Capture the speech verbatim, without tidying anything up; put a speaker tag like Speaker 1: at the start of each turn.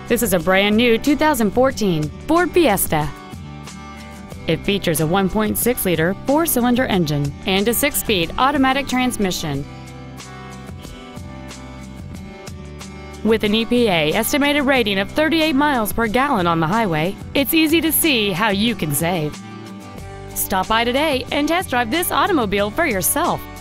Speaker 1: This is a brand new two thousand fourteen Ford Fiesta. It features a one point six liter four-cylinder engine and a six-speed automatic transmission. With an E P A estimated rating of thirty-eight miles per gallon on the highway, it's easy to see how you can save. Stop by today and test drive this automobile for yourself.